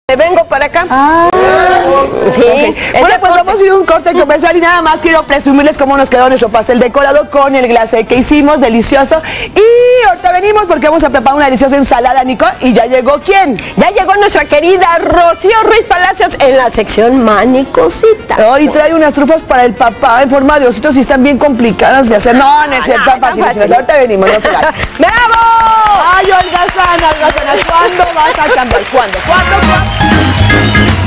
Vengo para acá. Sí. Okay. Bueno, pues vamos a ir a un corte comercial y nada más quiero presumirles cómo nos quedó nuestro pastel decorado con el glacé que hicimos, delicioso. Y ahorita venimos porque vamos a preparar una deliciosa ensalada, Nico. ¿Y ya llegó quién? Ya llegó nuestra querida Rocío Ruiz Palacios en la sección Manicositas. Hoy trae unas trufas para el papá en forma de ositos y están bien complicadas de hacer. No, no es cierto, fácil. Ahorita venimos, no se vayan. ¡Bravo! Ay, Olga Sana, ¿cuándo vas a cambiar? ¿Cuándo?